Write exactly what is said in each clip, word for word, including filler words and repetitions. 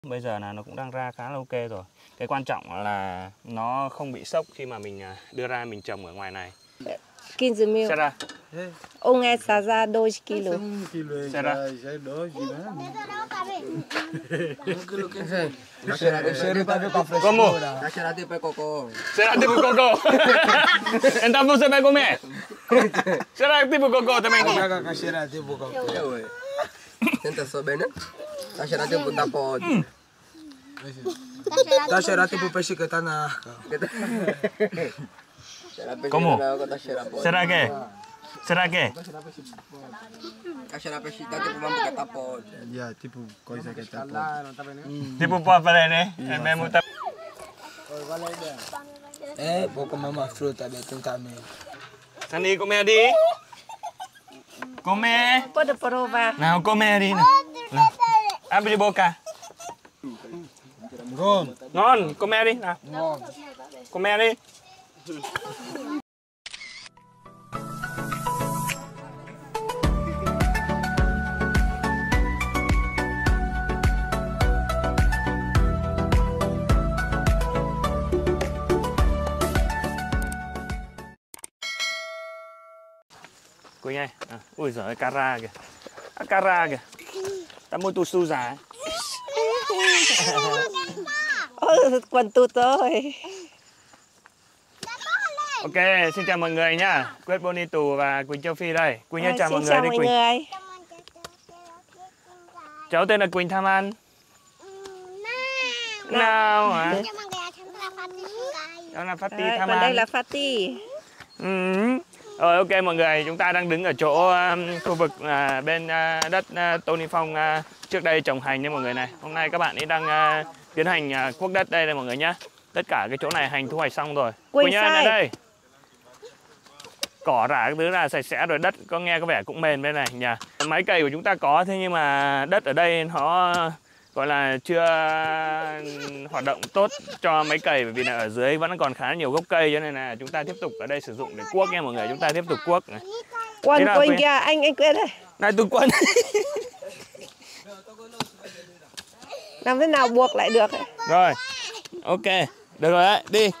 Bây giờ là nó cũng đang ra khá là ok rồi. Cái quan trọng là nó không bị sốc khi mà mình đưa ra mình trồng ở ngoài này. quinze mil. Será? Um essa já dois quilos. Será? Como? Será tipo coco. Será tipo coco? Então você vai comer? Será tipo coco também? Será tipo coco. Tenta saber, né? Será tipo da pod. Tá cheirando tipo peixe que tá na arca. Como? Será que? Será que? Será peixe tá tipo mambo que tá pod. Yeah, tipo coisa que tá pod. Tipo pode fazer, né? É mesmo tá. É, vou comer uma fruta de trinta mil. Sandy, comer đi. Comer. Pode provar. Nào, comer đi nào. Nào. Abre boca. Ngon. Ngon, comer đi nào. Ngon. Comer đi. Quỳnh ơi, à, ui giời, cara kìa. À, cara kìa. Ta mua tu su giả. Ôi, quần tụt rồi. Ok, xin chào mọi người nhá. Quyết Bonito và Quỳnh Châu Phi đây. Quỳnh ơi, chào mọi Xin người chào đi mọi Quỳnh. người. Cháu tên là Quỳnh Tham Ăn. Nào hả? Cháu là Fatty Đấy, Tham còn Ăn. đây là Fatty. Ừ. Rồi ok mọi người, chúng ta đang đứng ở chỗ um, khu vực uh, bên uh, đất uh, Tony Phong uh, trước đây trồng hành nha mọi người này. Hôm nay các bạn ấy đang uh, tiến hành uh, cuốc đất đây này mọi người nhá. Tất cả cái chỗ này hành thu hoạch xong rồi. Quỳnh ơi đến đây. Cỏ rả cái thứ là sạch sẽ rồi, đất có nghe có vẻ cũng mềm bên này nhỉ. Máy cày của chúng ta có, thế nhưng mà đất ở đây nó gọi là chưa hoạt động tốt cho máy cày, bởi vì là ở dưới vẫn còn khá nhiều gốc cây, cho nên là chúng ta tiếp tục ở đây sử dụng để cuốc nha mọi người. Chúng ta tiếp tục cuốc này. Quần quỳnh kìa, anh anh Quyết đây. Này tôi quần. Làm thế nào buộc lại được ấy. Rồi. Ok, được rồi đấy, đi.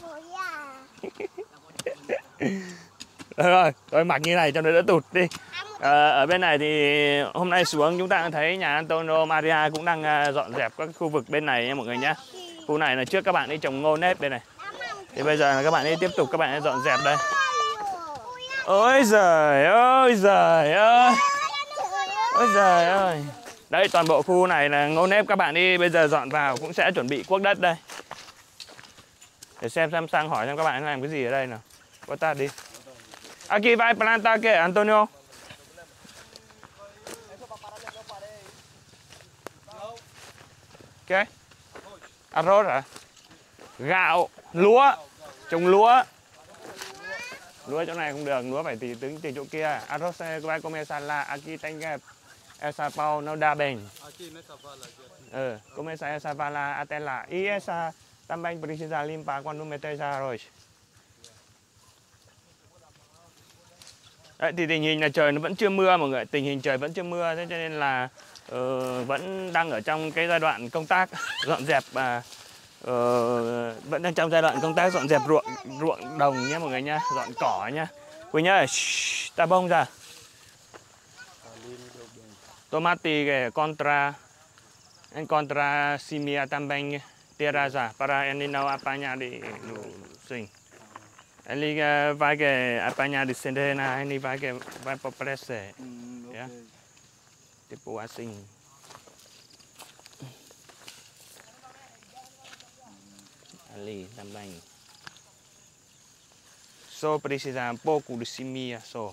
Được rồi, tôi mặc như này cho nó đỡ tụt đi. À, ở bên này thì hôm nay xuống chúng ta thấy nhà Antonio Maria cũng đang uh, dọn dẹp các khu vực bên này nha mọi người nhé. Khu này là trước các bạn đi trồng ngô nếp bên này. Thì bây giờ là các bạn đi tiếp tục các bạn đi dọn dẹp đây. Ôi giời ơi giời ơi. Ôi giời ơi. Đây toàn bộ khu này là ngô nếp, các bạn đi bây giờ dọn vào cũng sẽ chuẩn bị cuốc đất đây. Để xem xem sang hỏi xem các bạn làm cái gì ở đây nào. Có ta đi. Aquí vai planta que Antonio? Ok. Arroz hả? Gạo, lúa, trồng lúa. Lúa chỗ này không được, lúa phải tùy tính từ chỗ kia. Arroz vai comer sala, aquí tenga esa pau no da bem. Ừ, comer esa vala atela. Y esa también precisa limpar cuando metes arroz. Đấy, thì tình hình là trời nó vẫn chưa mưa mọi người, tình hình trời vẫn chưa mưa, thế cho nên là uh, vẫn đang ở trong cái giai đoạn công tác dọn dẹp, uh, uh, vẫn đang trong giai đoạn công tác dọn dẹp ruộng ruộng đồng nhé mọi người nhá, dọn cỏ nhá. Quỳnh ơi, ta bông ra. Tomate que contra en contra simia también tierra para el no apañar de sim. Ele vai que apanhar de centena, ele vai que vai para presse, yeah? Tipo assim. Ali também. Só precisa um pouco de simia só.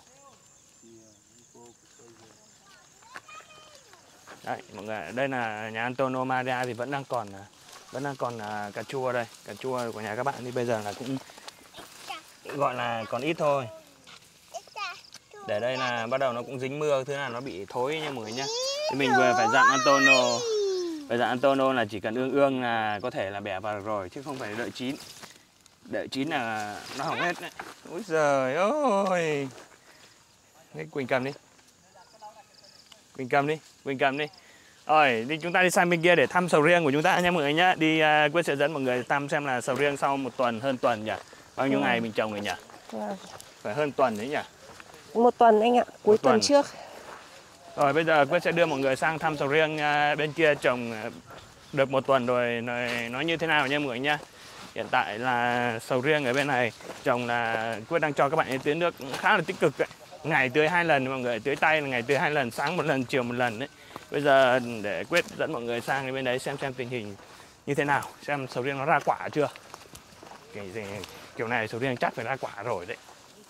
Đấy, mọi người, đây là nhà Antonio Maria thì vẫn đang còn vẫn đang còn uh, cà chua đây, cà chua của nhà các bạn thì bây giờ là cũng gọi là còn ít thôi. Để đây là bắt đầu nó cũng dính mưa, thứ là nó bị thối nha mọi người nhé. Thì mình vừa phải dặn Antonio, phải dặn Antonio là chỉ cần ương ương là có thể là bẻ vào rồi, chứ không phải đợi chín. Đợi chín là nó hỏng hết đấy. Úi giời ơi. Quỳnh cầm đi. Quỳnh cầm đi, Quỳnh cầm đi. Rồi, đi chúng ta đi sang bên kia để thăm sầu riêng của chúng ta nha mọi người nhá. Đi uh, Quyết sẽ dẫn mọi người thăm xem là sầu riêng sau một tuần, hơn tuần nhỉ. Bao nhiêu Vâng. ngày mình trồng rồi nhỉ? Vâng. Phải hơn tuần đấy nhỉ? Một tuần anh ạ, cuối tuần tuần. trước. Rồi bây giờ Quyết sẽ đưa mọi người sang thăm sầu riêng uh, bên kia trồng uh, được một tuần rồi, nói, nói như thế nào nha mọi người nhá. Hiện tại là sầu riêng ở bên này trồng là Quyết đang cho các bạn ấy tưới nước khá là tích cực đấy. Ngày tưới hai lần mọi người, tưới tay là ngày tưới hai lần, sáng một lần, chiều một lần đấy. Bây giờ để Quyết dẫn mọi người sang cái bên đấy xem xem tình hình như thế nào, xem sầu riêng nó ra quả chưa. Cái gì, kiểu này sầu riêng chắc phải ra quả rồi đấy.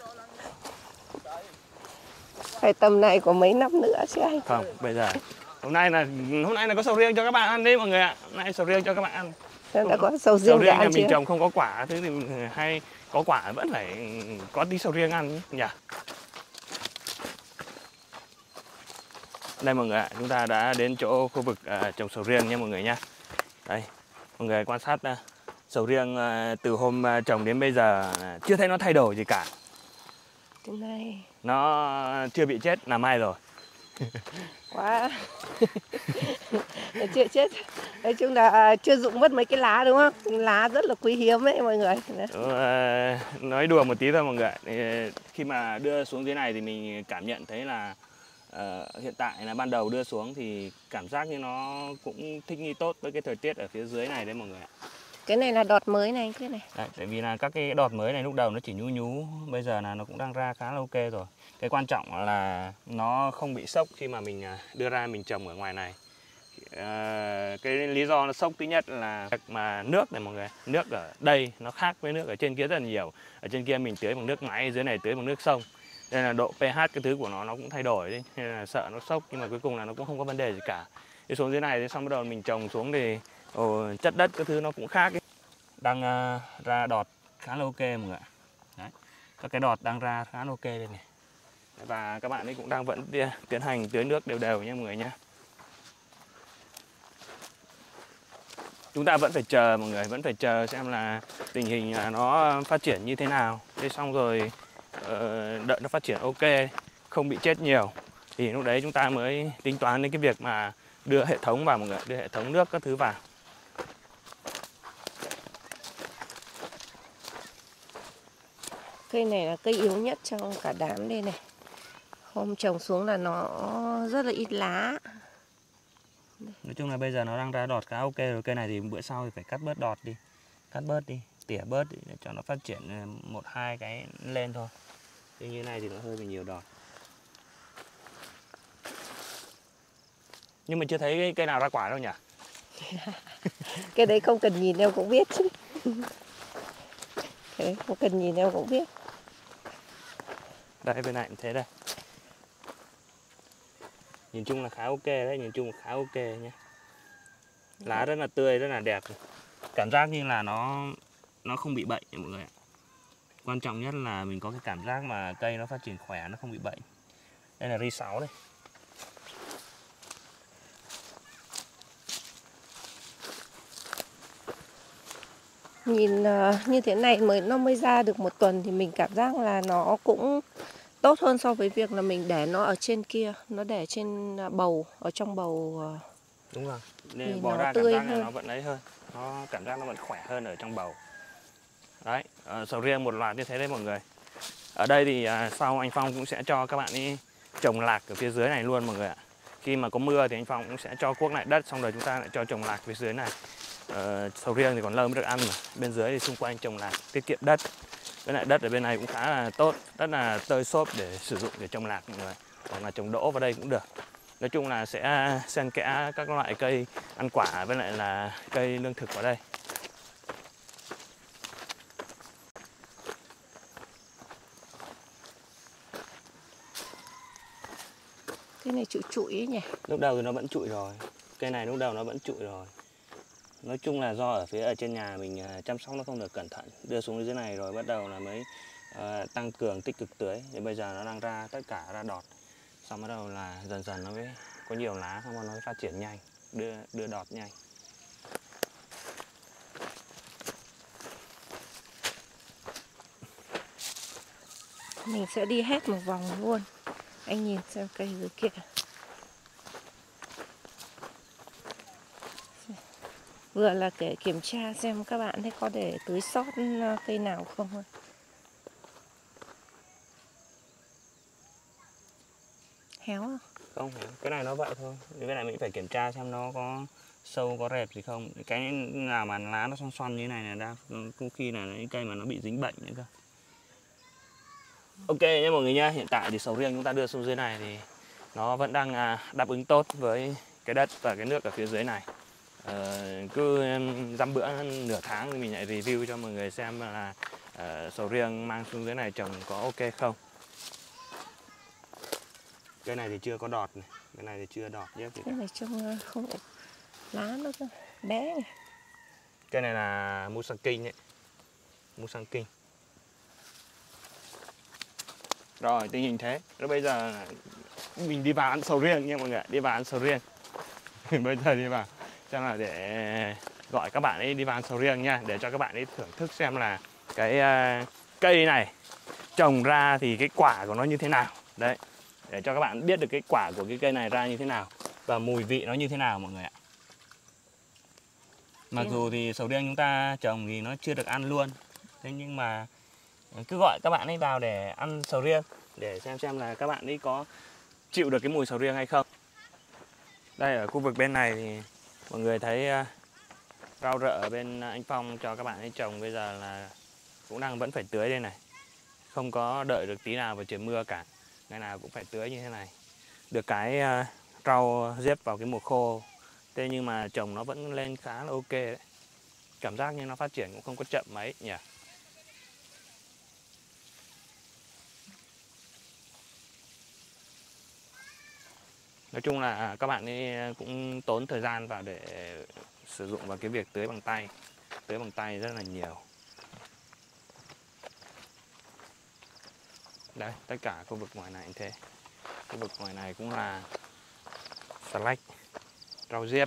Phải tầm này của mấy năm nữa chứ anh. Không, bây giờ hôm nay là hôm nay là có sầu riêng cho các bạn ăn đấy mọi người ạ. Hôm nay sầu riêng cho các bạn ăn. Em đã có sầu riêng Sầu để riêng nhà ăn mình chưa? trồng không có quả, thứ thì hay có quả vẫn phải có tí sầu riêng ăn nhỉ. Đây mọi người ạ, chúng ta đã đến chỗ khu vực uh, trồng sầu riêng nha mọi người nhá. Đây, mọi người quan sát uh, sầu riêng uh, từ hôm uh, trồng đến bây giờ uh, chưa thấy nó thay đổi gì cả. Cái này Nó chưa bị chết là mai rồi. quá. Chưa chết. Nói chung là chưa dụng mất mấy cái lá đúng không? Lá rất là quý hiếm ấy mọi người. Uh, nói đùa một tí thôi mọi người ạ. Khi mà đưa xuống dưới này thì mình cảm nhận thấy là uh, hiện tại là ban đầu đưa xuống thì cảm giác như nó cũng thích nghi tốt với cái thời tiết ở phía dưới này đấy mọi người ạ. Cái này là đọt mới này anh Quyết này. Đấy, tại vì là các cái đọt mới này lúc đầu nó chỉ nhú nhú, bây giờ là nó cũng đang ra khá là ok rồi. Cái quan trọng là nó không bị sốc khi mà mình đưa ra mình trồng ở ngoài này. À, cái lý do nó sốc thứ nhất là mà nước này mọi người, nước ở đây nó khác với nước ở trên kia rất là nhiều. Ở trên kia mình tưới bằng nước máy, dưới này tưới bằng nước sông. Nên là độ pH cái thứ của nó nó cũng thay đổi đấy, nên là sợ nó sốc, nhưng mà cuối cùng là nó cũng không có vấn đề gì cả. Đi xuống dưới này thì xong bắt đầu mình trồng xuống thì ồ, chất đất cái thứ nó cũng khác ấy. Đang uh, ra đọt khá là ok mọi người ạ. Đấy, các cái đọt đang ra khá là ok đây này. Và các bạn ấy cũng đang vẫn tiến hành tưới nước đều đều nha mọi người nhé. Chúng ta vẫn phải chờ mọi người, vẫn phải chờ xem là tình hình là nó phát triển như thế nào. Thế xong rồi uh, đợi nó phát triển ok, không bị chết nhiều, thì lúc đấy chúng ta mới tính toán đến cái việc mà đưa hệ thống vào mọi người, đưa hệ thống nước các thứ vào. Cây này là cây yếu nhất trong cả đám đây này. Hôm trồng xuống là nó rất là ít lá. Nói chung là bây giờ nó đang ra đọt khá ok rồi. Cây này thì bữa sau thì phải cắt bớt đọt đi, cắt bớt đi, tỉa bớt đi để cho nó phát triển một hai cái lên thôi. Thế như này thì nó hơi bị nhiều đọt. Nhưng mình chưa thấy cây nào ra quả đâu nhỉ? Cái đấy không cần nhìn em cũng biết chứ. Cái đấy không cần nhìn em cũng biết. Đây bên này cũng thế đây. Nhìn chung là khá ok đấy, nhìn chung là khá ok nhé. Lá rất là tươi, rất là đẹp. Cảm giác như là nó nó không bị bệnh mọi người ạ. Quan trọng nhất là mình có cái cảm giác mà cây nó phát triển khỏe, nó không bị bệnh. Đây là ri sáu đây. Nhìn uh, như thế này mới nó mới ra được một tuần thì mình cảm giác là nó cũng tốt hơn so với việc là mình để nó ở trên kia, nó để trên bầu, ở trong bầu. Uh, Đúng rồi. Nên Nhìn bỏ nó ra cảm tươi giác là hơn. nó vẫn ấy hơn. Nó cảm giác nó vẫn khỏe hơn ở trong bầu. Đấy, uh, sầu riêng một loạt như thế đấy mọi người. Ở đây thì uh, sau anh Phong cũng sẽ cho các bạn ấy trồng lạc ở phía dưới này luôn mọi người ạ. Khi mà có mưa thì anh Phong cũng sẽ cho cuốc lại đất, xong rồi chúng ta lại cho trồng lạc phía dưới này. Uh, sầu riêng thì còn lâu mới được ăn mà. Bên dưới thì xung quanh trồng lạc, tiết kiệm đất. Với lại đất ở bên này cũng khá là tốt, rất là tơi xốp để sử dụng để trồng lạc mọi người. Hoặc là trồng đỗ vào đây cũng được. Nói chung là sẽ xen kẽ các loại cây ăn quả với lại là cây lương thực vào đây. cái này trụi trụi ấy nhỉ. Lúc đầu thì nó vẫn trụi rồi. Cây này lúc đầu nó vẫn trụi rồi. Nói chung là do ở phía ở trên nhà mình chăm sóc nó không được cẩn thận. Đưa xuống dưới này rồi bắt đầu là mới uh, tăng cường tích cực tưới. Thì bây giờ nó đang ra tất cả ra đọt. Xong bắt đầu là dần dần nó mới có nhiều lá, xong rồi nó mới phát triển nhanh, đưa đưa đọt nhanh. Mình sẽ đi hết một vòng luôn. Anh nhìn xem cây dưới kia. Vừa là để kiểm tra xem các bạn thấy có để tưới sót cây nào không thôi. Héo không? Không, cái này nó vậy thôi. Cái này mình phải kiểm tra xem nó có sâu, có rệp gì không. Cái nào mà lá nó xoăn xoăn như này là đa có khi là những cây mà nó bị dính bệnh nữa cơ. Ok nhé mọi người nhá, hiện tại thì sầu riêng chúng ta đưa xuống dưới này thì nó vẫn đang đáp ứng tốt với cái đất và cái nước ở phía dưới này. Ờ, cứ dăm bữa nửa tháng thì mình lại review cho mọi người xem là uh, sầu riêng mang xuống dưới này trồng có ok không. Cái này thì chưa có đọt này, cái này thì chưa đọt nhé. Cái này trông không lá nó bé này. Cái này là Musang King ấy, Musang King. Rồi tình hình thế. Rồi bây giờ mình đi vào ăn sầu riêng nha mọi người, đi vào ăn sầu riêng. Bây giờ đi vào chắc là để gọi các bạn ấy đi vào ăn sầu riêng nha, để cho các bạn ấy thưởng thức xem là cái uh, cây này trồng ra thì cái quả của nó như thế nào. Đấy, để cho các bạn biết được cái quả của cái cây này ra như thế nào và mùi vị nó như thế nào mọi người ạ. Mặc dù thì sầu riêng chúng ta trồng thì nó chưa được ăn luôn, thế nhưng mà cứ gọi các bạn ấy vào để ăn sầu riêng, để xem xem là các bạn ấy có chịu được cái mùi sầu riêng hay không. Đây ở khu vực bên này thì mọi người thấy uh, rau rợ ở bên anh Phong cho các bạn ấy trồng bây giờ là cũng đang vẫn phải tưới đây này. Không có đợi được tí nào vào trời mưa cả, ngày nào cũng phải tưới như thế này. Được cái uh, rau diếp vào cái mùa khô, thế nhưng mà trồng nó vẫn lên khá là ok đấy. Cảm giác như nó phát triển cũng không có chậm mấy nhỉ. Nói chung là các bạn ấy cũng tốn thời gian vào để sử dụng vào cái việc tưới bằng tay. Tưới bằng tay rất là nhiều. Đấy, tất cả khu vực ngoài này cũng thế. Khu vực ngoài này cũng là xà lách, rau diếp.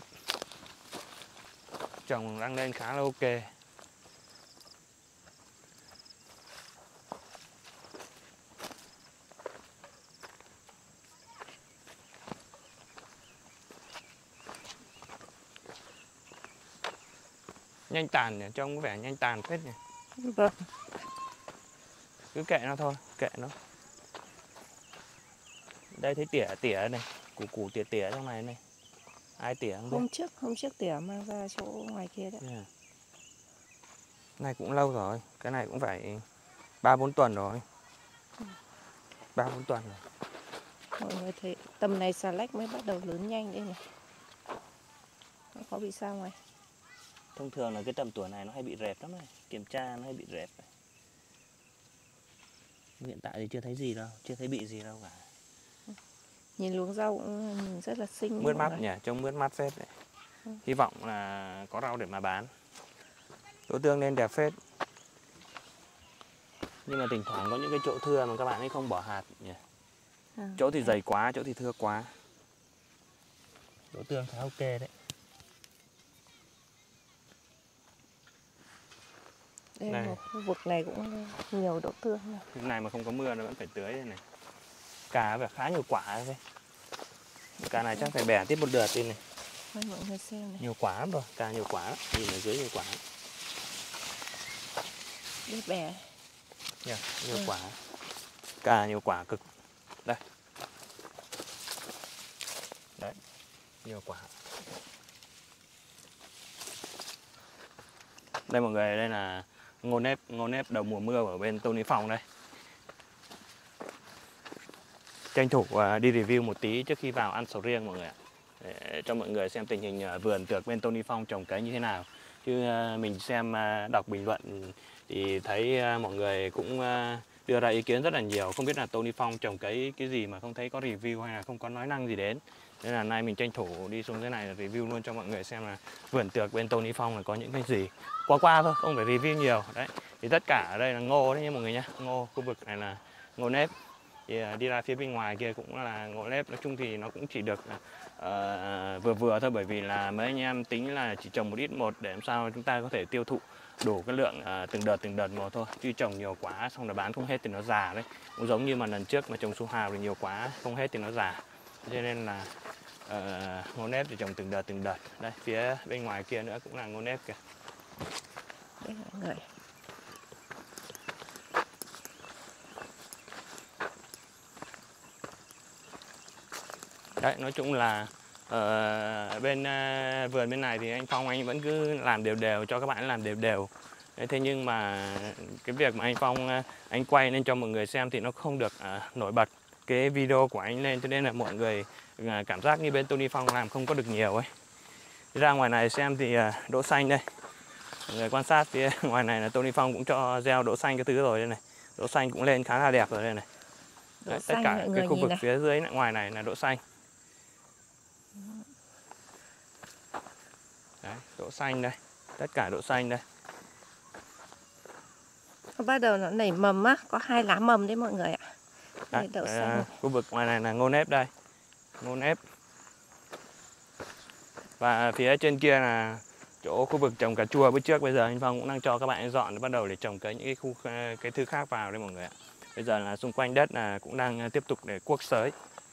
Trồng đang lên khá là ok. Nhanh tàn nhỉ, trông có vẻ nhanh tàn phết nhỉ. Vâng. Cứ kệ nó thôi, kệ nó. Đây thấy tỉa tỉa này, củ củ tỉa tỉa trong này này. Ai tỉa không biết. Hôm trước, hôm trước tỉa mang ra chỗ ngoài kia đấy. Yeah. Này cũng lâu rồi, cái này cũng phải ba bốn tuần rồi. ba bốn tuần rồi. Mọi người thấy tầm này xà lách mới bắt đầu lớn nhanh đây này. Nó có bị sao ngoài? Thông thường là cái tầm tuổi này nó hay bị rệp lắm này, kiểm tra nó hay bị rệp. Hiện tại thì chưa thấy gì đâu, chưa thấy bị gì đâu cả. Nhìn luống rau cũng nhìn rất là xinh. Mướt mắt nhỉ, trông mướt mắt phết đấy. Ừ. Hy vọng là có rau để mà bán. Đỗ tương lên đẹp phết. Nhưng mà thỉnh thoảng có những cái chỗ thưa mà các bạn ấy không bỏ hạt nhỉ. À, chỗ thì dày quá, chỗ thì thưa quá. Đỗ tương khá ok đấy. Đây này. Một khu vực này cũng nhiều đỗ tương này. Lúc này mà không có mưa nó vẫn phải tưới đây này. Cà phải khá nhiều quả đây. Cà này chắc phải bẻ tiếp một đợt đi này. Mọi người xem này. Nhiều quả lắm rồi, cà nhiều quả lắm. Nhìn ở dưới nhiều quả lắm. Đi bẻ. Yeah, nhiều ừ. quả. Cà nhiều quả cực. Đây. Đấy. Nhiều quả. Đây mọi người, đây là ngô nếp, ngô nếp đầu mùa mưa ở bên Tony Phong đây. Tranh thủ đi review một tí trước khi vào ăn sầu riêng mọi người ạ. Để cho mọi người xem tình hình vườn tược bên Tony Phong trồng cấy như thế nào. Chứ mình xem đọc bình luận thì thấy mọi người cũng đưa ra ý kiến rất là nhiều. Không biết là Tony Phong trồng cấy cái gì mà không thấy có review hay là không có nói năng gì đến. Nên là nay mình tranh thủ đi xuống thế này review luôn cho mọi người xem là vườn tược bên Tony Phong là có những cái gì. Qua qua thôi, không phải review nhiều. Đấy. Thì tất cả ở đây là ngô đấy nha mọi người nhé. Ngô, khu vực này là ngô nếp. Thì đi ra phía bên ngoài kia cũng là ngô nếp. Nói chung thì nó cũng chỉ được uh, vừa vừa thôi, bởi vì là mấy anh em tính là chỉ trồng một ít một để làm sao chúng ta có thể tiêu thụ đủ cái lượng uh, từng đợt từng đợt một thôi. Chứ trồng nhiều quá xong là bán không hết thì nó già đấy. Cũng giống như mà lần trước mà trồng su hào thì nhiều quá không hết thì nó già. Cho nên là ờ, ngô nếp thì trồng từng đợt từng đợt. Đây phía bên ngoài kia nữa cũng là ngô nếp kìa. Đây mọi người. Đấy, nói chung là ở bên uh, vườn bên này thì anh Phong anh vẫn cứ làm đều đều cho các bạn làm đều đều. Đấy, thế nhưng mà cái việc mà anh Phong anh quay lên cho mọi người xem thì nó không được uh, nổi bật cái video của anh lên, cho nên là mọi người uh, cảm giác như bên Tony Phong làm không có được nhiều ấy. Ra ngoài này xem thì uh, đỗ xanh đây. Mọi người quan sát phía ngoài này là Tony Phong cũng cho gieo đỗ xanh cái thứ rồi đây này. Đỗ xanh cũng lên khá là đẹp rồi đây này. Đấy, tất cả cái khu vực này, phía dưới ngoài này là đỗ xanh. Đấy, đỗ xanh đây, tất cả đỗ xanh đây. Nó bắt đầu nó nảy mầm á, có hai lá mầm đấy mọi người ạ. Đấy, đậu xanh. Khu vực ngoài này là ngô nếp đây, ngô nếp. Và phía trên kia là chỗ khu vực trồng cà chua bữa trước, bây giờ anh Phong cũng đang cho các bạn dọn bắt đầu để trồng cái những cái khu cái thứ khác vào đây mọi người ạ. Bây giờ là xung quanh đất là cũng đang tiếp tục để cuốc xới.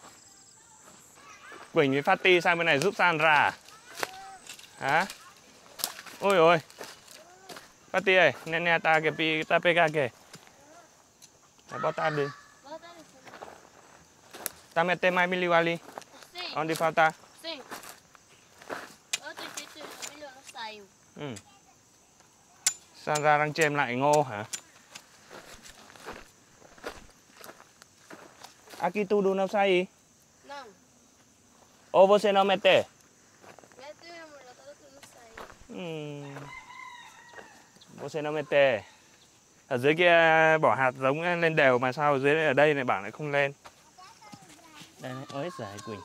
Quỳnh với Fatty sang bên này giúp Sandra à? Hả? Ôi ôi. Fatty ơi, nene ta che pi ta pega che. Bota đi. Ta mette mai miliwali. On di falta. Sì. Ơ tôi chết tôi bây giờ nó xài. Ừ. Sandra đang chêm lại ngô hả? Aqui tudo não sai. Não. Ou você não mete? Mete amor, lá tá tudo sai. Hum. Você não mete. Ở dưới kia bỏ hạt giống lên đều mà sao ở dưới ở đây này bảo lại không lên. Đây này, ôi giời Quỳnh.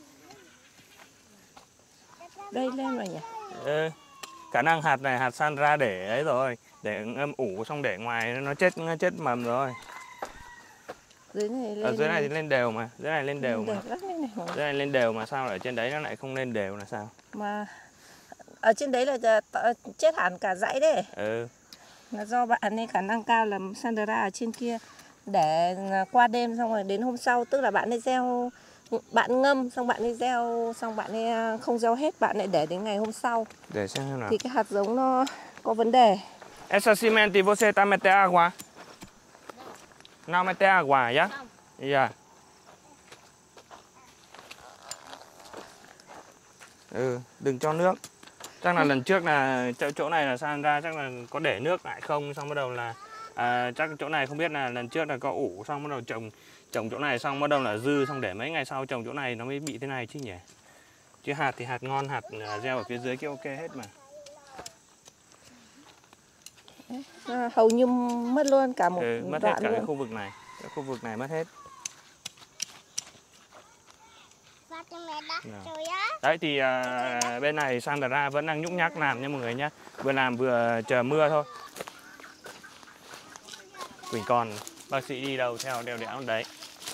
Đây lên rồi nhỉ? Ừ. Khả năng hạt này hạt Sandra để ấy rồi, để ngâm ủ xong để ngoài nó chết nó chết mầm rồi. Dưới này lên. Ở dưới này thì lên đều mà, dưới này lên đều mà. Này này, dưới này lên đều mà sao ở trên đấy nó lại không lên đều là sao? Mà ở trên đấy là chết hẳn cả dãy đấy. Ừ. Là do bạn nên khả năng cao là Sandra ở trên kia để qua đêm xong rồi đến hôm sau, tức là bạn ấy gieo, bạn ngâm xong bạn ấy gieo xong bạn ấy không gieo hết, bạn lại để đến ngày hôm sau. Để xem nào. Thì cái hạt giống nó có vấn đề. Essa semente você tá mete água? Não mete água, já? Já. Ừ, đừng cho nước. Chắc là lần trước là chỗ, chỗ này là Sandra chắc là có để nước lại không, xong bắt đầu là à, chắc chỗ này không biết là lần trước là có ủ xong bắt đầu trồng trồng chỗ này xong bắt đầu là dư xong để mấy ngày sau trồng chỗ này nó mới bị thế này chứ nhỉ. Chứ hạt thì hạt ngon, hạt gieo ở phía dưới kia ok hết mà. À, hầu như mất luôn cả một ừ, mất đoạn hết cả luôn. cái khu vực này, cái khu vực này mất hết. Đấy thì à, bên này Sandra vẫn đang nhúc nhắc làm nha mọi người nhé. Vừa làm vừa chờ mưa thôi. Quỳnh còn bác sĩ đi đâu theo đeo đẽo đấy.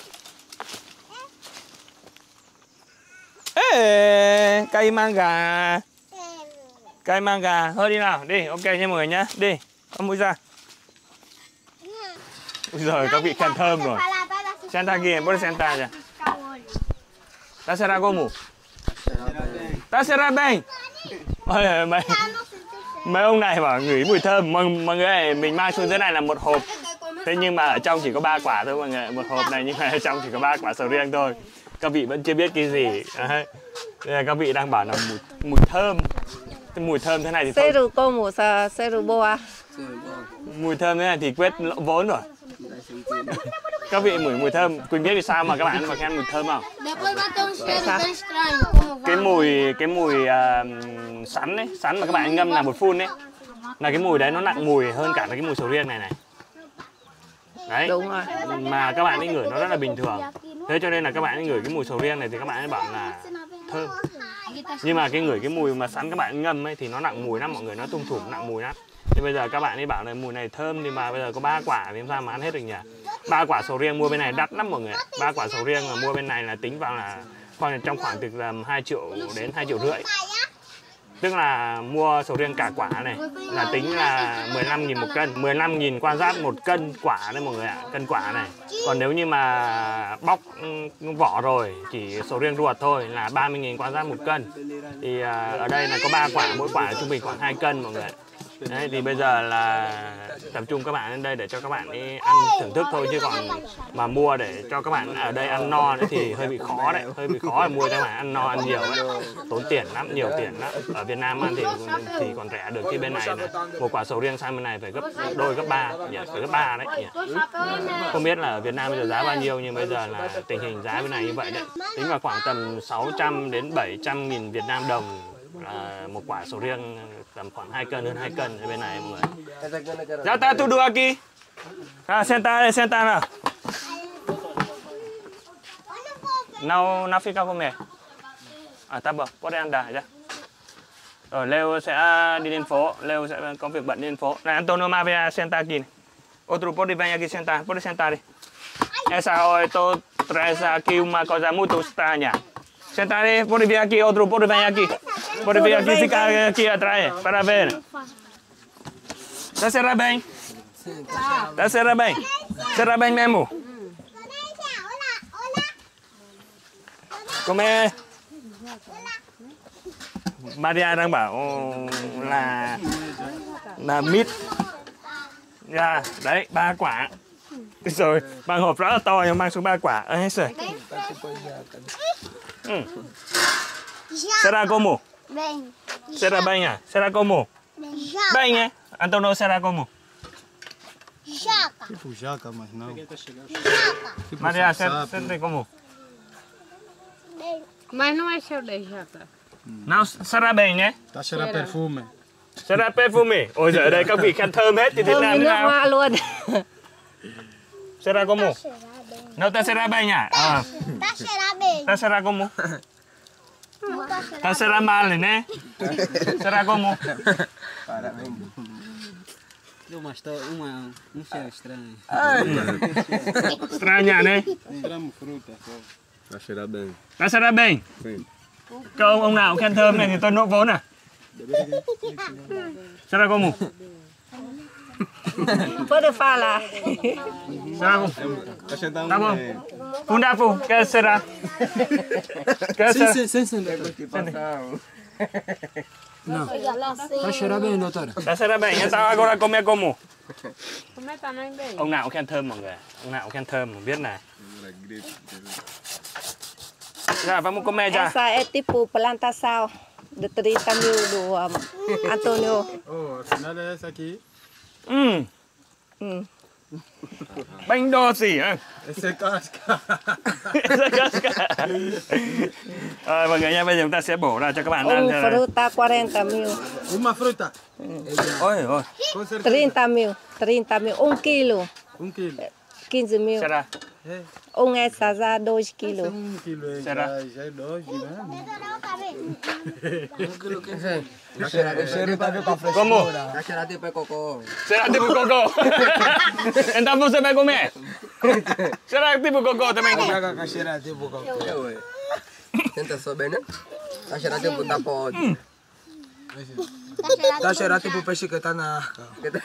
Ê, cây manga. Cây manga, thôi đi nào, đi, ok nha mọi người nhé. Đi, con mũi ra. Ui giời, các vị khen thơm rồi. Senta kia, bố senta kìa. Ta sẽ ra como? Ta sẽ ra bên. Ôi, mấy, mấy ông này bảo ngửi mùi thơm. Mọi, mọi người mình mang xuống dưới này là một hộp. Thế nhưng mà ở trong chỉ có ba quả thôi mọi người. Một hộp này nhưng mà ở trong chỉ có ba quả sầu riêng thôi. Các vị vẫn chưa biết cái gì. Đấy. Đây là các vị đang bảo là mùi, mùi thơm. Cái mùi thơm thế này thì thôi. Seru como sa seru boa. Mùi thơm thế này thì quét lỗ vốn rồi. Các vị mùi mùi thơm, Quỳnh biết vì sao mà các bạn mà khen mùi thơm không? Cái mùi cái mùi uh, sắn ấy, sắn mà các bạn ngâm là một phun ấy, là cái mùi đấy nó nặng mùi hơn cả cái mùi sầu riêng này này. Đấy. Đúng rồi. Mà các bạn ấy ngửi nó rất là bình thường. Thế cho nên là các bạn ấy ngửi cái mùi sầu riêng này thì các bạn ấy bảo là thơm. Nhưng mà cái ngửi cái mùi mà sắn các bạn ngâm ấy thì nó nặng mùi lắm mọi người, nó tung thủm nặng mùi lắm. Thì bây giờ các bạn ấy bảo là mùi này thơm thì mà bây giờ có ba quả thì làm sao mà ăn hết được nhỉ? Ba quả sầu riêng mua bên này đắt lắm mọi người. Ba quả sầu riêng mà mua bên này là tính vào là khoảng trong khoảng từ hai triệu đến hai triệu rưỡi. Tức là mua sầu riêng cả quả này là tính là mười lăm nghìn một cân, mười lăm nghìn quan sát một cân quả đấy mọi người ạ, cân quả này. Còn nếu như mà bóc vỏ rồi chỉ sầu riêng ruột thôi là ba mươi nghìn quan sát một cân. Thì ở đây là có ba quả, mỗi quả trung bình khoảng hai cân mọi người ạ. Đấy, thì bây giờ là tập trung các bạn lên đây để cho các bạn đi ăn thưởng thức thôi, chứ còn mà mua để cho các bạn ở đây ăn no đấy thì hơi bị khó đấy, hơi bị khó để mua cho các bạn ăn no ăn nhiều đấy, tốn tiền lắm, nhiều tiền lắm. Ở Việt Nam ăn thì thì còn rẻ được, chứ bên này là một quả sầu riêng sang bên này phải gấp đôi gấp ba, phải gấp ba đấy. Không biết là ở Việt Nam bây giờ giá bao nhiêu, nhưng bây giờ là tình hình giá bên này như vậy đấy, tính vào khoảng tầm sáu trăm đến bảy trăm nghìn Việt Nam đồng là một quả sầu riêng tầm khoảng hai cân, hơn hai cân ở bên này mọi người. Já tá tudo aqui. Ah, senta aí, senta nào. Não, não fica comer. À, tá bom, pode andar já. Rồi, Leo sẽ đi lên phố, Leo sẽ có việc bận đi lên phố. Này, Antonio Maria, senta aqui. Outro pode vir aqui sentar, pode sentar đi. Essa hoje tô traz aqui uma coisa muito estranha. Senta aí, pode vir aqui, outro pode vir aqui. Pode vir aqui, ficar aqui atrás, para ver. Tá será bem? Tá será bem? Será bem mesmo? Como é? Maria đang bảo là là mít. Dạ, đấy, ba quả. Rồi, bằng hộp rất là to nhưng mang xuống ba quả. Ê, hết rồi. Ừ. Será como? Bem. Será bem à? Será como? Jaca. Bem, é? Antonio, será como? Jaca. Tipo jaca, mas não. Jaca. Tipo Maria, sapo. será como? Bem. Mas não é cheiro de jaca. Não, será bem, nhé? Tá cheirando perfume. Será perfume. Ôi giời, ở đây các vị khen thơm hết thì Việt Thơm Nam như thế nước nào? hoa luôn. Será como? Será bem. Não, tá será bem, à? À. Tá será bem. Tá será como? Não tá será Tá será mal, né? Será como? Deu uma história, uma, um cheiro estranho. Estranha, né? Tiramos fruta só. Tá cheira bem. Tá será bem. Sim. Câu ông, ông nào khen thơm này thì tôi nộp vốn à? Será como? Pode falar. Será como? Tá cheirando Tá bom. Fundafu, que será? Que será? Sim, sim, sim. Não. Tá cheirando bem, doutora. Tá será bem. Então agora comer como? Como é que tá não bem? Ông nào cũng khen thơm mọi người. Ông nào cũng khen thơm, biết này. Dạ, vamos comer já. Essa é tipo plantação de trinta mil do um, Antonio. Oh, afinal é essa aqui. Ừ. Ừ. Bánh đô xỉ á. Essa é casca. Rồi mọi người nha, bây giờ chúng ta sẽ bổ ra cho các bạn ăn. Um Cho này. fruta quarenta mil. Uma fruta. Ôi ôi. Com certeza. trinta mil. trinta mil. Um quilo. Um quilo. quinze mil. Será? É. Um essa já dois Esse é quilos. um quilo aí. Será? Já, já é dois, né? Tá cheirando. O cheiro tá vendo com a Como? frescura. Tá cheirando tipo cocô. Será tipo cocô? Então você vai comer? Será tipo cocô também? Jaca com cheiro tipo cocô. É, ué. Senta só bem, né? Tá cheirando tipo tapó. Tá cheirando. Tá cheirando tipo peixe que tá na arca.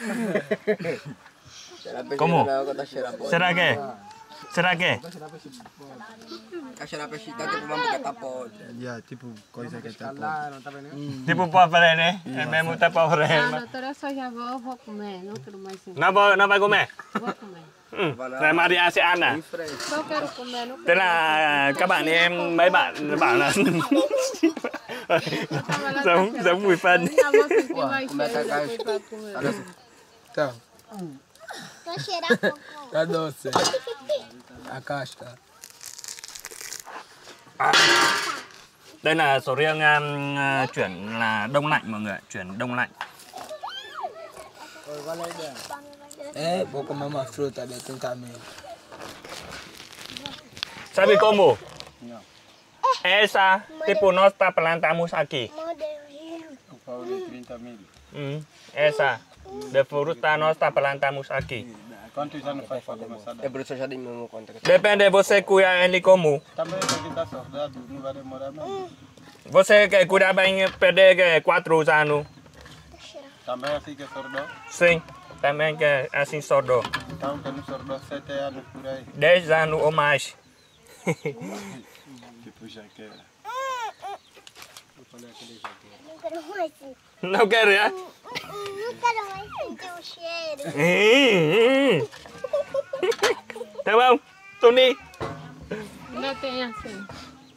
Como? Tá cheirando. Será que? Será que? Tá cheirando peixe, tá tipo mambo que tapó. Já, tipo coisa que tá podre. Lá, não tá vendo? Tipo pobre, né? É mesmo tá pobre. Ah, doutora, eu só já vou, eu vou comer. Não quero mais sentar. Nó vai, nó vai comer. Vou comer. Ừ. Rồi Maria sẽ ăn à? Só quero comer, não Thế quero. là các bạn em mấy bạn bảo là giống giống mùi phân. Ainda vou sentir mais como é que cheiro é? depois pra comer. Tá. Tá cheirando cocô. Tá doce. A casca. Đây là sầu riêng um, uh, chuyển là đông lạnh mọi người, chuyển đông lạnh. É, vou comer uma fruta de trinta mil. Sabe como? Essa tipo nós tá plantamos aqui. Eu falo de trinta mil. Ừ. Essa de fruta nós tá plantamos aqui. Quantos anos faz para começar a dar? É por isso já dei mesmo conta. Depende de você cuidar ele como. Também aqui tá soldado, não vai demorar mesmo. Você quer cuidar bem, perder que quatro anos? Também assim que é sordo? Sim, também que é assim sordo. Então que não sordo sete anos por aí. dez anos ou mais. Tipo já que era. Não quero mais sentir. Não quero, né? Não quero mais sentir o cheiro. Ừ. Thấy không? Tony. Nó tên assim.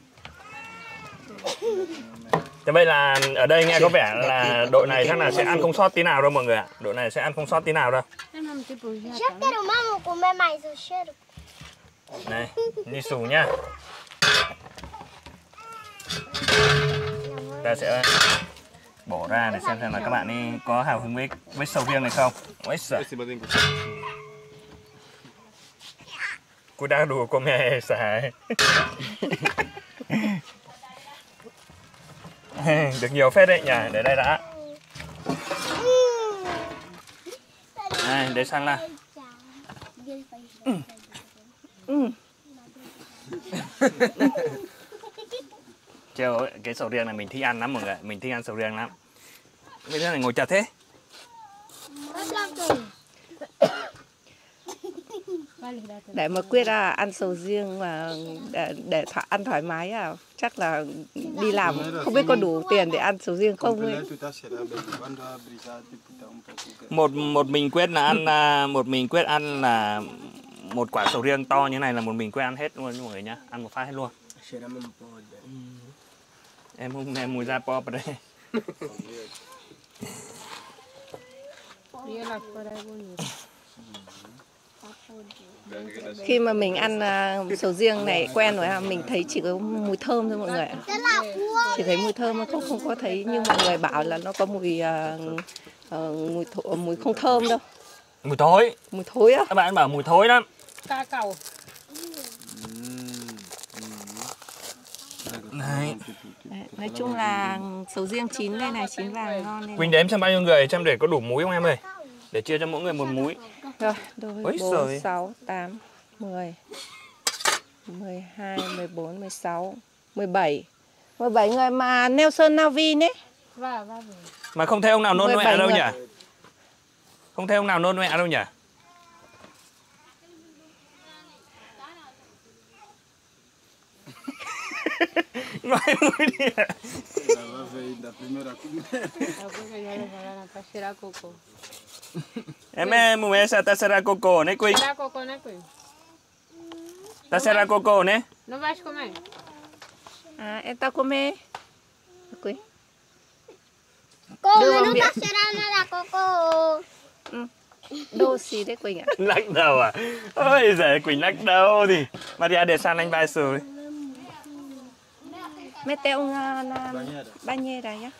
Thế vậy là ở đây nghe có vẻ là đội này chắc là sẽ ăn không sót tí nào đâu mọi người ạ. Đội này sẽ ăn không sót tí nào đâu. É mesmo tipo já. Já quero mesmo comer mais o cheiro. Này, đi xù nhá. Ta sẽ bỏ ra để xem xem là các bạn ấy có hào hứng với với sầu riêng này không. Ôi giời. Cuidado con mẹ xài. Được nhiều phết đấy nhỉ, để đây đã. Này, để sang là. Trêu cái sầu riêng này mình thích ăn lắm mọi người, mình thích ăn sầu riêng lắm. Bây giờ này ngồi chặt thế. Để mà quyết ra ăn sầu riêng mà để, để th ăn thoải mái à, chắc là đi làm không biết có đủ tiền để ăn sầu riêng không ấy. Một một mình Quyết là ăn là một mình Quyết ăn là một quả sầu riêng to như này là một mình Quyết ăn hết luôn mọi người nhá, ăn một phát hết luôn. Em không em mùi da pop ở đây. Khi mà mình ăn uh, sầu riêng này quen rồi ha, mình thấy chỉ có mùi thơm thôi mọi người ạ. Chỉ thấy mùi thơm mà không không có thấy như mọi người bảo là nó có mùi uh, uh, mùi thô, mùi không thơm đâu. Mùi thối. Mùi thối á. Các bạn bảo mùi thối lắm. Cá cầu. Đấy. Đấy, nói chung là sầu riêng chín đây này, chín vàng ngon nên. Quỳnh đếm xem bao nhiêu người, xem để có đủ muối không em ơi. Để chia cho mỗi người một muối. Rồi, đôi Ôi bốn, giời. sáu, tám, mười, mười hai, mười bốn, mười sáu, mười bảy. mười bảy người mà Nelson Navin ấy. Và và. Mà không thấy ông nào nôn mười mẹ bảy đâu người. nhỉ? Không thấy ông nào nôn mẹ đâu nhỉ? Nói mũi đi ạ. Em em mua essa tassera coco, né Quỳnh? Será cocô, né, Quỳnh? Tassera coco, né? Não vais comer? À, em ta come. Quý. Cô Đưa mà vào nó miệng. tắt sẽ ra nó là cô cô. Doce đấy Quỳnh ạ. Lắc đầu à? Ôi giời, Quỳnh lắc đầu thì. Maria để sang anh vai rồi. Mete un uh, bañera nhá.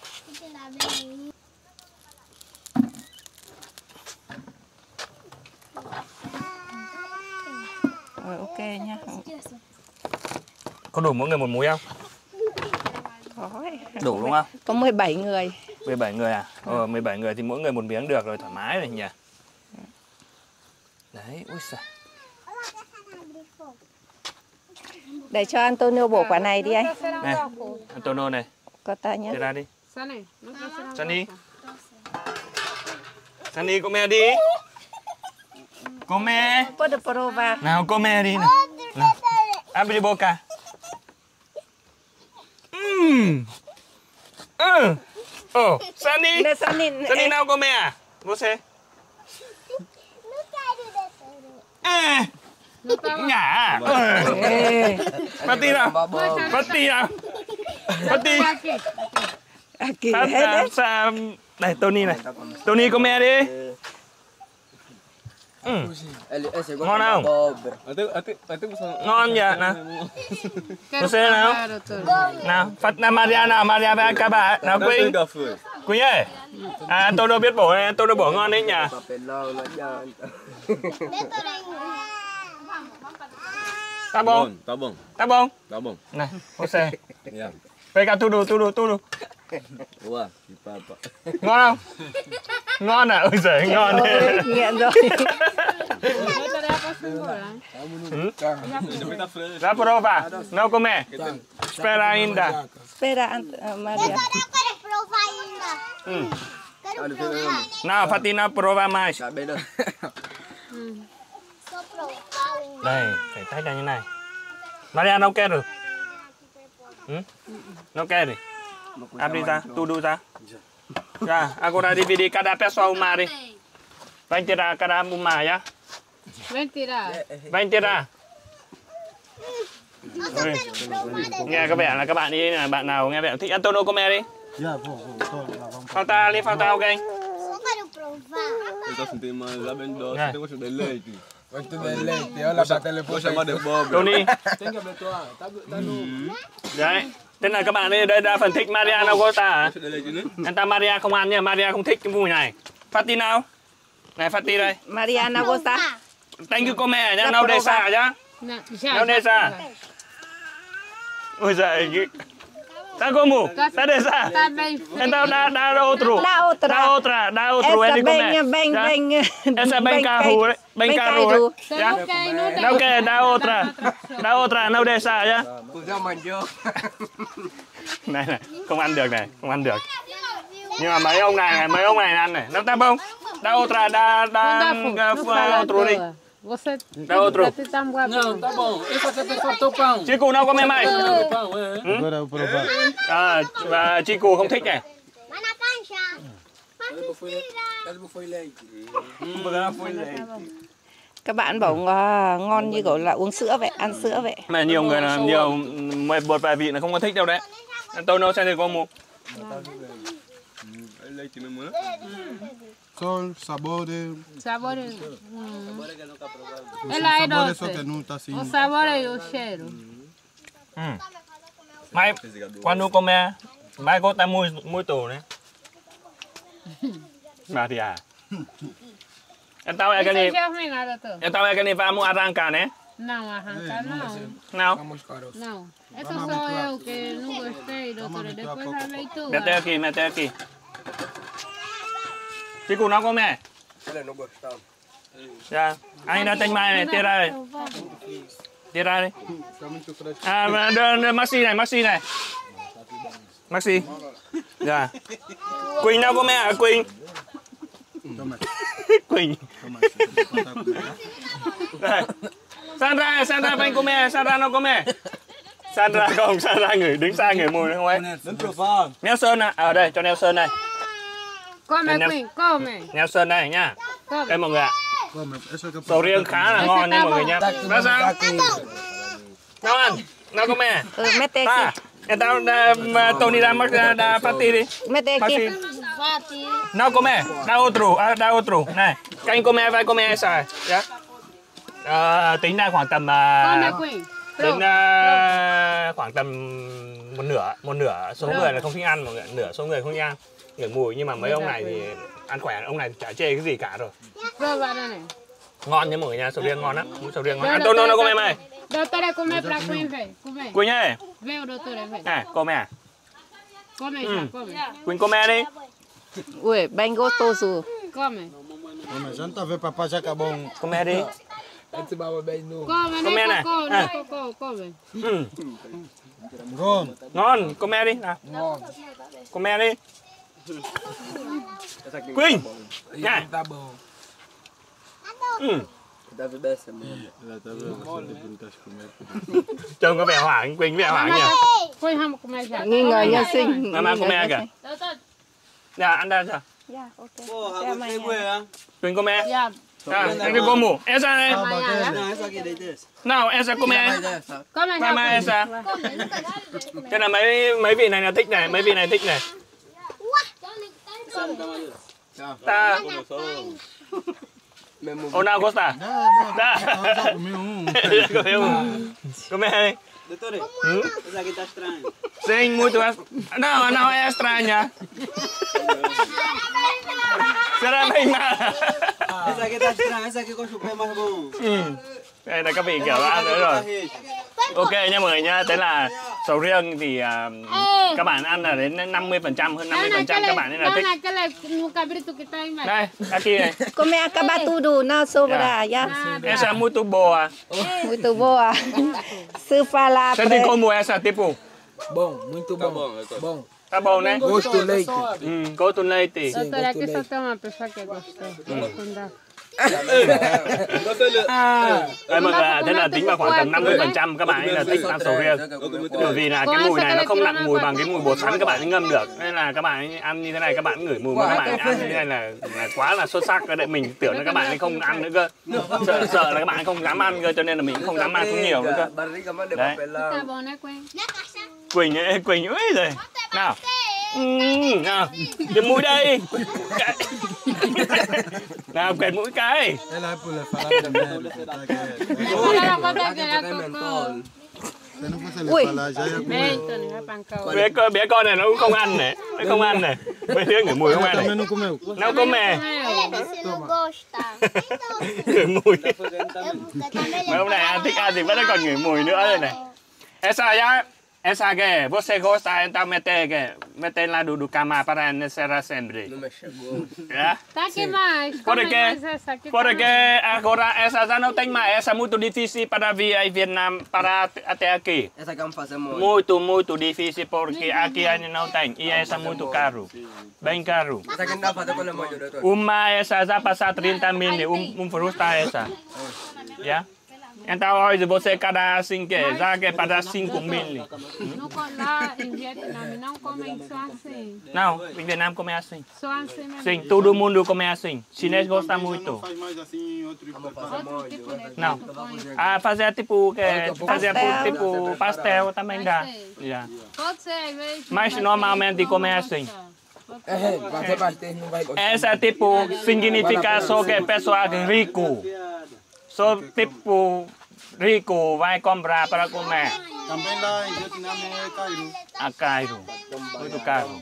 Rồi ok nhá. Có đủ mỗi người một muối không? Có ấy. Đủ đúng không? Có mười bảy người. mười bảy người à? Ờ, mười bảy người thì mỗi người một miếng được rồi, thoải mái rồi nhỉ? Đấy, ui giời. Để cho Antonio bổ quả này đi anh. Này, Antonio này, Có ta nhá. để ra đi. Sunny, não trouxeram Sunny. Sunny, come đi. Come. Pode provar. Nào, come đi nào. Nào. Abre boca. Mmm. Ừ. Oh, Sunny. Để Sunny. Sunny nào come à? Você. À. Nhả. Ê. Phát tí nào. Phát tí nào. Phát tí. aqui. À, kỳ Phát hết đấy. ra. Đây, Tony này. Tony come đi. Ừ. Ngon không? Ngon nhỉ nào. Quero Você não? provar, doutor. Nào, phát nào Maria nào, Maria với các bạn. Nào Quỳnh. Quỳnh ơi. À, Antonio biết bổ này, Antonio bổ ngon đấy nhỉ. Tá bom. Tá bom, Tá bom. tá bom. Này, você. Yeah. Pega tudo, tudo, tudo. Boa, que papa. Ngon không? Ngon à? Ôi giời, ngon Ôi, đấy. nghiện rồi. Doutor, é para segurar. Ra prova. Não come. Spera Inda. Spera uh, Maria. Quero provar ainda. Ừ. Quero provar. Nào Fatina prova mais. Dạ bên đây. Só provar ainda. Đây, phải tách ra như này. Maria não quer. Hum? Não quer. Abre ra, tudo ra. Já, agora divide cada pessoa uma đi. Vai tirar cada uma já. Vem tirar. Vai tirar. Eu só quero provar desse. Nghe có vẻ là các bạn đi là bạn nào nghe vẻ thích Antonio come đi. Já, vou, vou. Tô, lá, vamos. Falta ali, falta alguém. Só quero provar. Eu tô sentindo mais lá bem doce, É. tem gosto de leite. Gosto de leite. Olha pra telefone. Vou chamar de Bob. Tony. Tem que habituar. Tá, tá no... Đấy. Thế là các bạn đi đây đa phần thích Maria Nagosta hả? Gosto de leite, né? Anh ta Maria không ăn nha, Maria không thích cái mùi này. Fatty nào? Này Fatty đây. Maria Nagosta. Thank you come nhá, não deixa nhá. Não, já. Não deixa. Ôi giời, cái... Tá como? Tá deixa. Tá bem. Então dá, dá outro. Dá outra. Dá outra, dá outro. Essa Ele come. bem, bem, Já. bem. Essa é bem carro đấy, bem carro đấy. Já. Não quer, não tem. Não quer, dá outra. Dá outra, não deixa nhá. Cùng nhau mình chưa? Này này, không ăn được này, không ăn được. Nhưng mà mấy ông này, này mấy ông này ăn này, nó tao không? Dá outra, dá, dá, Não dá, pô. Não fala outro đi. boa. Você Dá outro. você tá um guapo. Não, tá bom. Esse até tem faltou pão. Chico đâu come mày? Pão, é. Agora eu vou provar. À, và Chico không thích này. Vai na cancha. Cadê o foi leite? Các bạn bảo uh, ngon như kiểu là uống sữa vậy, ăn sữa vậy. Mà nhiều người là nhiều một vài vị là không có thích đâu đấy. Tôi nó sẽ được có một. Leite mesmo, né? Só sabor de... Sabor. Hum. Ela é Sabor é só que doce. não tá assim... O sabor é o cheiro. Ừ. Mai quando come mai có ta mùi mùi tù đấy. Mà thì à. Então é que Você ele, já fez nada, doutor? então é que ele vamos arrancar, né? Não, arrancar não. Não. Vamos, caroço. Não. Essa sou eu que não gostei, doutora. Depois a leitura. Mete aqui, mete aqui. Chico nó come. Cái này nó bật tao. Dạ. Anh đã thanh mai này, tia ra đây. Tia ra đây. À, mà đưa, đưa Maxi này, Maxi này. Maxi. Dạ. Quỳnh đâu come à, Quỳnh. Quỳnh. Đây. Sandra, Sandra bên come, Sandra nó come. Sandra không, Sandra người đứng xa người mùi không ấy. Não provar. Nelson à, ở đây cho Nelson này. Come, Em- Queen, come. Nelson này nhá. Come. Đây mọi người ạ. Come, essa que eu Sầu riêng khá là ngon nha mọi người nha. Tá aqui, Nó tá sao? aqui. Nó ăn. Nó come. Ừ, mete Ta. aqui. Người ta đã, mà Tony đã mắc đã phát đi đi. Mete Maxi. aqui. Nó come. Da outro, à, da outro. Này, canh come vai come sai. Dạ. Ờ, tính ra khoảng tầm Come, à, Queen. đến à, khoảng tầm một nửa một nửa số người là không thích ăn, một nửa số người không thích ăn ngửi mùi, nhưng mà mấy ông này thì ăn khỏe, ông này chả chê cái gì cả rồi. Prova, này. Ngon nha mọi người nha, sầu riêng ngon lắm, sầu riêng ngon. Antonio nó come mày. Doutora, come pra Queen, velho. Come. Quỳnh ơi, Vem, doutora, velho. này come à? Come Ừ. já, come. Quỳnh come đi. Ui, bem gostoso. Come. Mas já não tá vendo, papai já acabou um... Come đi. Esse baba bem novo. Come, Come nem này. cocô, À. nem cocô, come. Ừ. Ngon. Ngon, come đi nào. Ngon. Come đi. Quỳnh. Nha. Tá bom. Ừ. Tá vendo essa mesmo? Ela tá vendo, você tem que perguntar se comer. Trông có vẻ hoảng, Quỳnh vẻ hoảng nhỉ. Queen, vamos comer já. Nghi ngờ nhân sinh. Mama nghi ngờ come nhân kìa. sinh. Dạ, ăn ra chưa? Dạ, ok. Dạ, mày nha. Quỳnh come. Já. À, cái cái como. Esa đây. Amanhã, Não, essa aqui deita esse. Nào, Esa come. Mas essa. come Mama já. Esa. Thế là mấy mấy vị này là thích này, mấy vị này thích này. Ta. Mesmo. Ô nào Costa. Đã. Já comi um. Come um. Come đi. Doutor, Ừ. essa aqui tá estranho. Sim, muito es... Não, não é estranha. Será bem nada. Essa aqui tá estranha, essa aqui com o chupé mais bom. Ừ. Đây là các vị kiểu đã ăn nữa rồi. Ok nha mọi người nha, thế là sầu riêng thì à, các bạn ăn là đến năm mươi phần trăm, hơn năm mươi phần trăm các bạn nên là thích. naquela, no cabrito que tá aí embaixo. Đây, aqui này. Come acaba tudo, não sobra. Já. Essa é muito boa. Muito boa. Se falar Você tem como essa, tipo, Bom, muito bom. Bom. Tá bom, né? Gosto do leite. Hum, gosto do leite. Doutora, aqui só tem uma pessoa que gostou. Não dá. Đây mọi người, thế là tính vào khoảng tầm năm mươi phần trăm các bạn ấy là thích ăn sầu riêng. Bởi vì là cái mùi này nó không nặng mùi bằng cái mùi bột sắn các bạn ấy ngâm được. Nên là các bạn ấy ăn như thế này các bạn ngửi mùi mà các bạn ấy ăn như thế này là, là quá là xuất sắc. Để mình tưởng là các bạn ấy không ăn nữa cơ. Sợ, sợ là các bạn ấy không dám ăn cơ, cho nên là mình cũng không dám ăn không nhiều nữa cơ. Đấy. Quỳnh ấy, Quỳnh ơi rồi. Nào. Uhm, nào, cái mũi đây. Nào, quẹt mũi cái. Elle a pour le falafel même. C'est nous c'est le Ui. falafel. Bé con, bé con này nó cũng không ăn này, nó không ăn này. Mấy đứa ngửi mùi không ăn này. Também não comeu. Nó có mè. Ele disse não gosta. Ngửi mùi. Eu também Mấy hôm nay ăn thích ăn thì vẫn còn ngửi mùi nữa đây này. Esa ya, esa que você gosta então mete que mete lá do do cama para encerrar sempre. Não me chegou. É? Tá aqui mais. Por Come quê? mais essa aqui. Porque agora essa já não tem mais, essa é muito difícil para vir aí Vietnam para até aqui. Essa aqui vamos fazer muito. Muito, muito difícil porque aqui ainda não tem. E essa é muito caro. Bem caro. Essa aqui não dá pra fazer com a molho, doutor. Uma essa já passa trinta mil, um, um fruta essa. Yeah? Então hoje você cada assim que já que para cinco mil. Não come lá em Vietnam, não comem só assim. Não, em Vietnam come assim. Só assim mesmo. Sim, todo mundo come assim. Chinês gosta muito. Faz mais assim, outro Outro tipo de Não. prato põe. Ah, fazer tipo que fazer tipo pastel também dá. Yeah. Pode ser, às vezes. Mas normalmente come assim. É, fazer pastel não vai gostar. Essa tipo significa só que pessoa rico. Só tipo rico vai comprar para comer. Também lá em Vietnam é caro. A caro. Muito caro.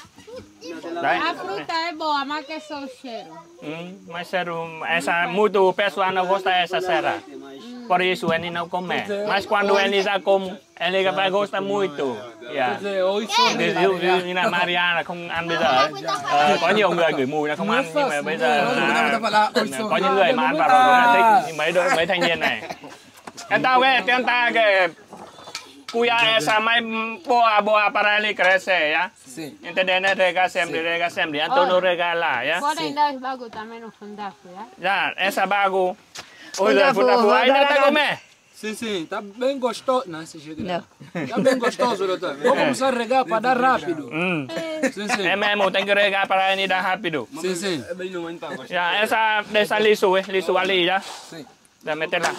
Đấy. A fruta é boa, mas que só o cheiro. Hum, mas sério, essa muito pessoal não gosta dessa cera. Por isso ele não come. Mas quando ele já come, ele vai gostar muito. Yeah. Ví dụ như là Mariana không ăn bây giờ. Ờ, có nhiều người ngửi mùi là không ăn nhưng mà bây giờ là, có những người mà ăn vào rồi là thích như mấy đôi mấy thanh niên này. Cái tao cái tên ta cái cuya esa mai boa boa para ele crescer, ya. Sim. Entendendo? Rega sempre, rega sempre. Antonio regala, ya. Podem dar os bagulho também no fundaço, já? Já, essa bago. Oi, da fundafu, ainda tá comendo? Sim, sim, tá bem gostoso. Não, esse jeito. Não. Tá bem gostoso, doutor. Vou começar a regar para dar rápido. Hum. Sim, sim. É mesmo, tem que regar para ele dar rápido. Sim, sim. Já, essa dessa liso, eh, liso ali, já. Sim. Já meter lá.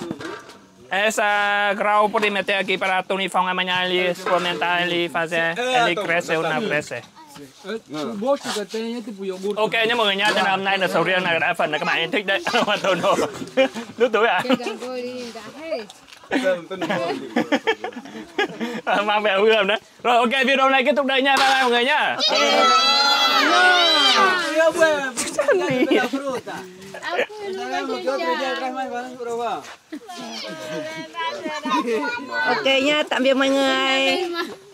Essa grau pode meter aqui para Tony Fong amanhã ele experimentar ele fazer, ele cresce ou não cresce. O gosto que tem é tipo iogurte. Ok nha mọi người nha, cho nên hôm nay là sầu riêng này đã phần là các bạn ấy thích đấy. Antonio, nước tuổi à? Chega agora e dá, hey. Mang về hương đấy. Rồi ok, video này kết thúc đây nha, bye bye mọi người nhá. Ok nha, tạm biệt mọi người.